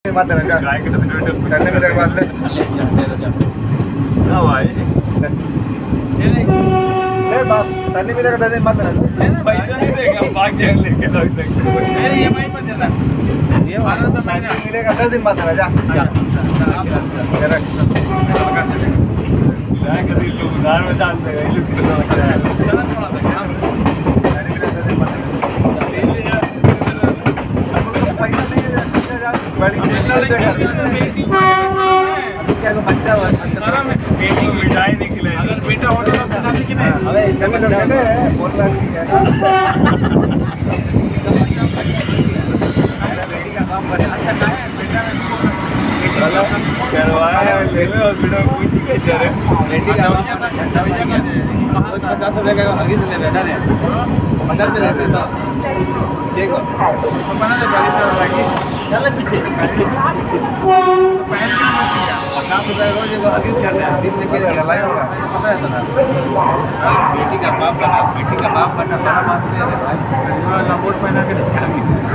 मत ना जा गाय के तो करने में बात ले ना भाई ले बाप तन्नी मेरे का दे मत ना भाई तो नहीं देगा भाग जाए लेके तो अरे ये भाई मत देना ये वाला तो मैंने मेरे का 10 दिन मत ना जा जा जरा गाय के दिल लोग उधार में डाल देगा ये लोग चला थोड़ा सा तन्नी मेरे 10 दिन मत बड़ी इसका को बच्चा हुआ सारा में बेटी मिठाई निकले अगर बेटा होता तो बता दे कि नहीं अबे इसका बच्चा है बोल रहा है बेटी का काम करे अच्छा है बेटा चलो करवाया ले लो और बेटा पूछ के चले बेटी का 50 रुपए का आगे से ले बेटा ने 50 में रहते तो देखो तो बना ले 40 रुपए चल पीछे 50 रुपए रोज को हकीस करते हैं दिन में के लड़ाई होगा पता है ना बेटी का बाप बना बड़ा बात नहीं है भाई लंगोट पहना के